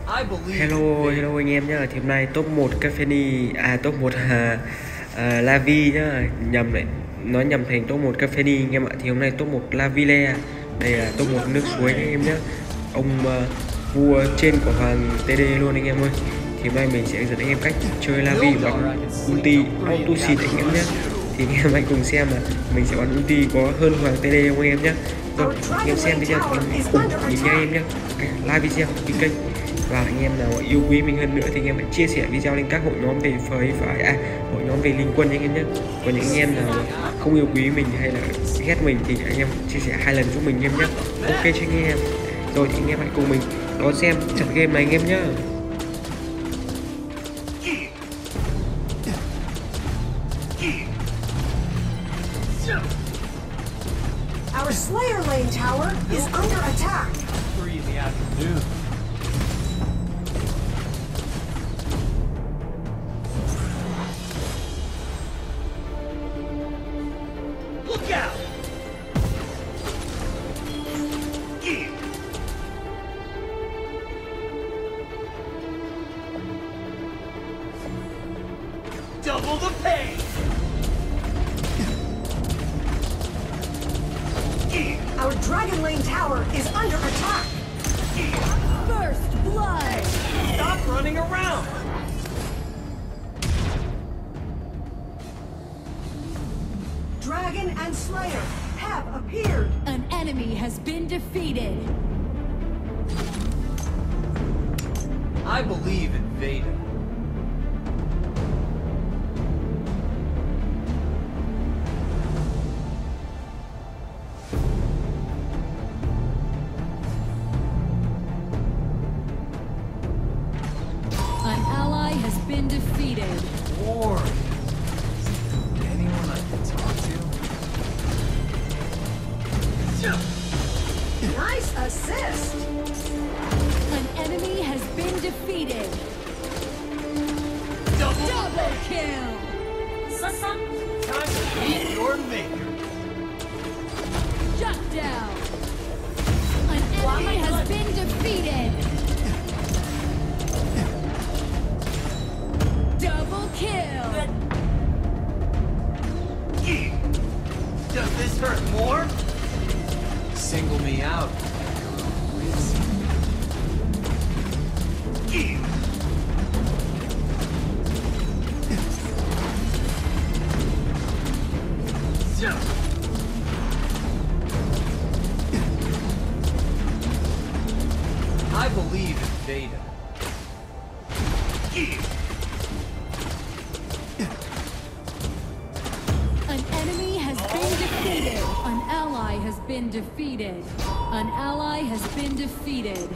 Hello anh em nhá. Thì hôm nay top 1 Cafeni top 1 Lavi nhá, nhầm đấy, nói nhầm thành top 1 Cafeni anh em ạ. Thì hôm nay top 1 Lavile. Đây là top 1 nước suối anh em nhá. Ông vua trên của hoàng TD luôn anh em ơi. Thì hôm nay mình sẽ dẫn anh em cách chơi Lavi bắn ulti auto xịt anh em nhá. Thì anh em hãy cùng xem là mình sẽ bắn ulti có hơn hoàng TD không anh em nhá. Rồi anh em xem video thì em cùng nhìn nha anh em nhá. Like video kênh kênh, và anh em nào yêu quý mình hơn nữa thì anh em hãy chia sẻ video lên các hội nhóm về hội nhóm về Linh Quân anh em nhé. Còn những anh em nào không yêu quý mình hay là ghét mình thì anh em chia sẻ 2 lần giúp mình anh em nhé. Ok cho anh em. Rồi thì anh em hãy cùng mình đón xem trận game này anh em nhé. Our Slayer lane tower is under attack. 3 in the afternoon. Look out! Double the pain! Our Dragon lane tower is under attack. First blood. Stop running around! Dragon and Slayer have appeared. An enemy has been defeated. I believe in Veda. An ally has been defeated. War. Anyone I can talk to? Nice assist. An enemy has been defeated. Double kill. time to meet your maker. Shut down. An enemy has been defeated. Double kill. Does this hurt more? Single me out. I believe in Veda. An enemy has been defeated. An ally has been defeated. An ally has been defeated.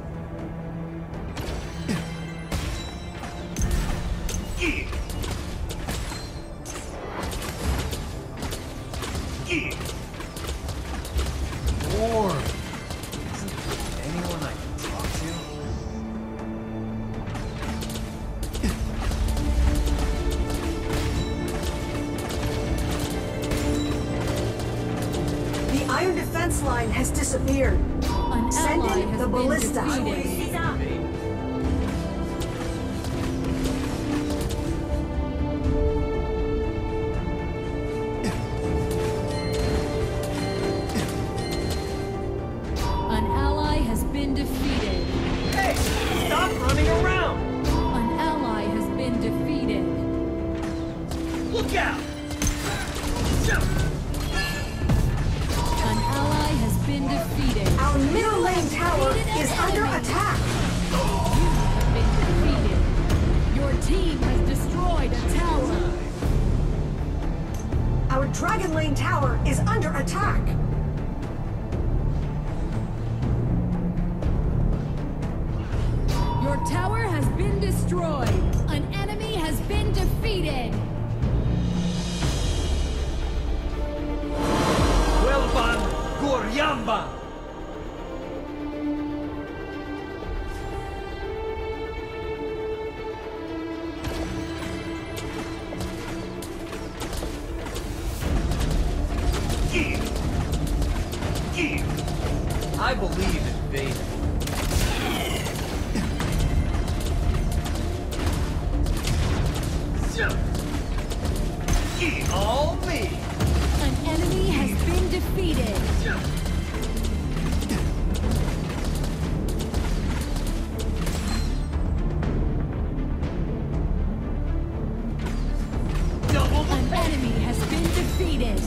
War. Isn't there anyone I can talk to? The iron defense line has disappeared. An Send ally in has the been ballista. defeated. An ally has been defeated. Hey! Stop running around! An ally has been defeated. Look out! An ally has been defeated. Our middle lane tower is under attack. You have been defeated. Your team has destroyed a tower. Our Dragon lane tower is under attack. Your tower has been destroyed. An enemy has been defeated. Huelvan Goryamba! I believe in Veda. defeated. An enemy has been defeated.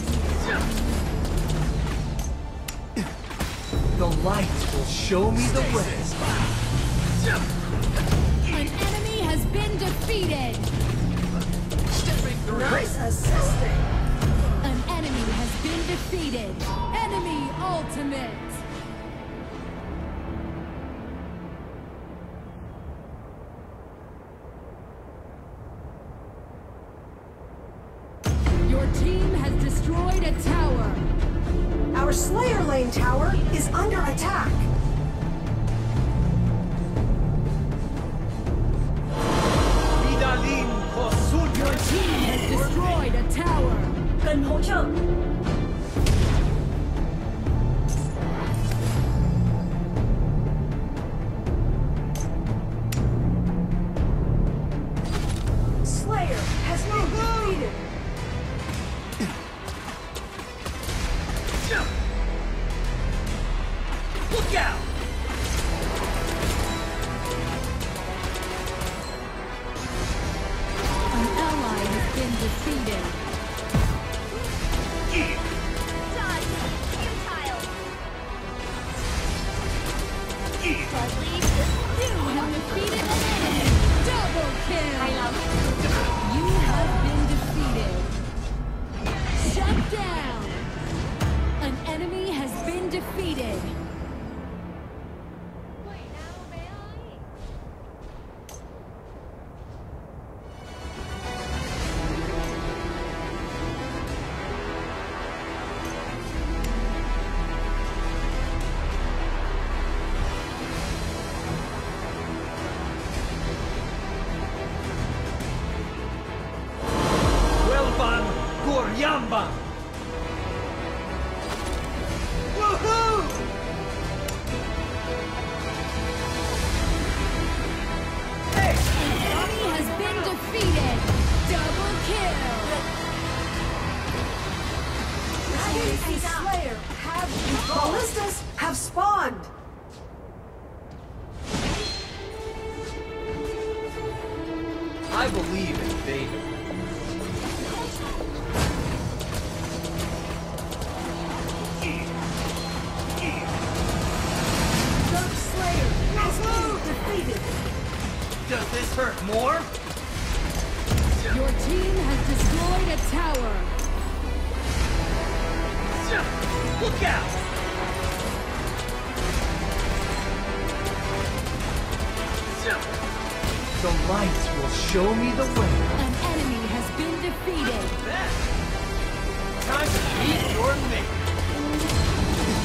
The light will show me the way. An enemy has been defeated. Nice assisting. An enemy has been defeated. Enemy ultimate. Your team has destroyed a tower. Our Slayer Lane tower is under attack. Your team has destroyed a tower. Cần hỗ trợ. Slayer has been defeated. Look out! An ally has been defeated. You have defeated an enemy. Double kill. You have been defeated. Shut down. An enemy has been defeated. Welban Goryamba! Woohoo! Hey! Enemy has been defeated. Double kill. Dragon and Slayer have ballistas have spawned. I believe in Vega. Dark Slayer has been defeated. Does this hurt more? Your team has destroyed a tower. Look out! The lights will show me the way. An enemy has been defeated. Time to meet your mate.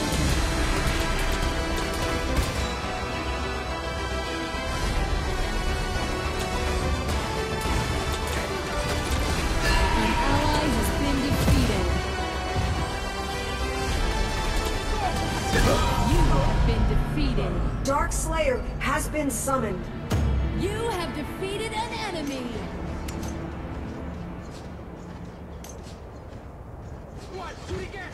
An ally has been defeated. You have been defeated. Dark Slayer has been summoned. You have defeated an enemy. What? Shoot again!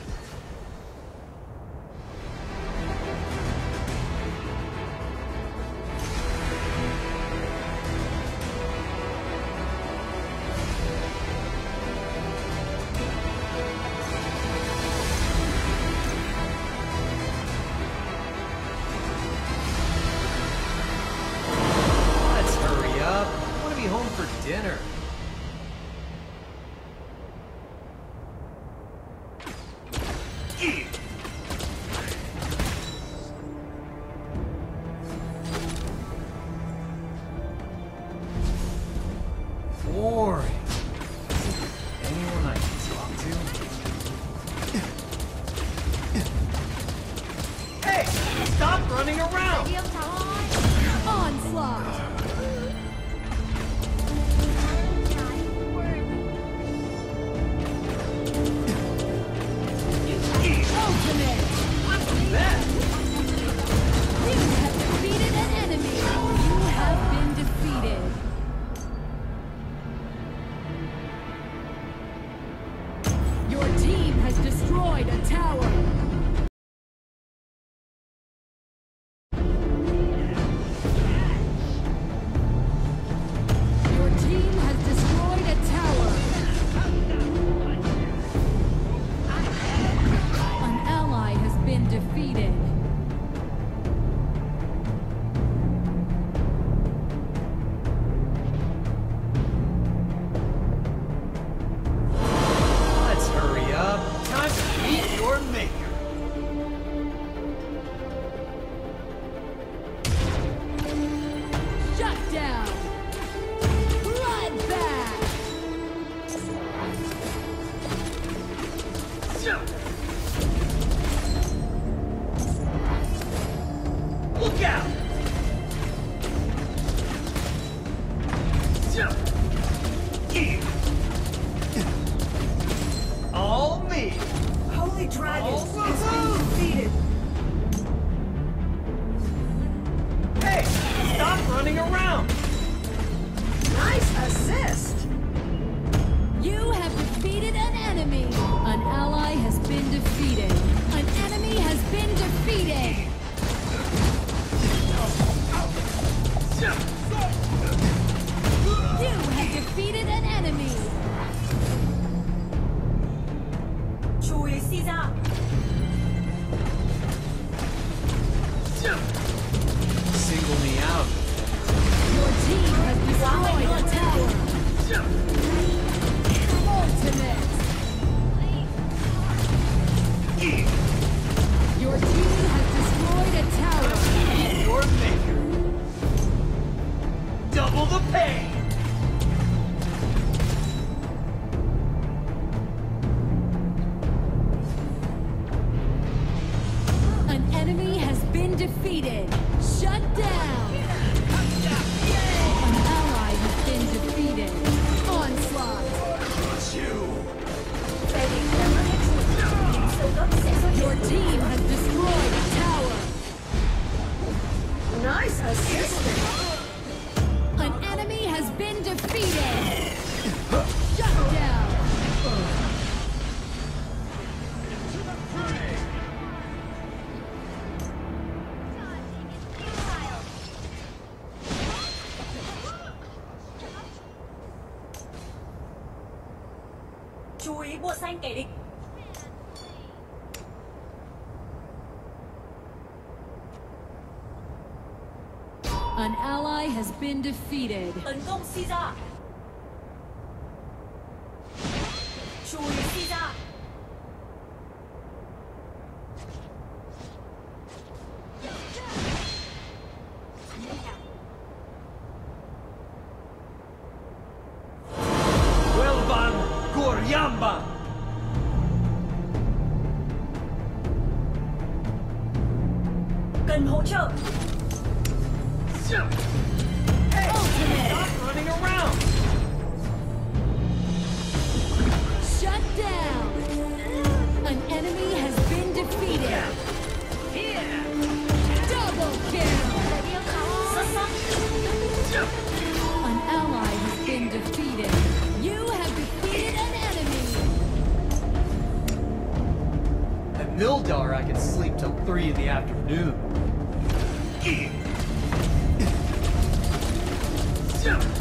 Let's hurry up. I want to be home for dinner. Boring. Anyone I can talk to? Hey! Stop running around! Onslaught. All me. Holy Dragon Oh, has been defeated. Hey, stop running around. Nice assist. You have defeated an enemy. An ally has been defeated. An enemy has been defeated. You have defeated an enemy. Single me out. Your team has destroyed a tower. Ultimate. Your team has destroyed a tower. Your maker. Double the pain. An enemy has been defeated. Shut down. An ally has been defeated. Onslaught. Your team has destroyed a tower. Nice assist. An enemy has been defeated. Shut down. Chú ý bùa xanh kẻ địch. An ally has been defeated. Tấn công Caesar. Chú ý Caesar. Welban Goryamba. Cần hỗ trợ. Hey, stop running around. Shut down. An enemy has been defeated. Double kill. Xuất sắc. An ally has been defeated. You have defeated an enemy. At Mildar, I can sleep till 3 in the afternoon.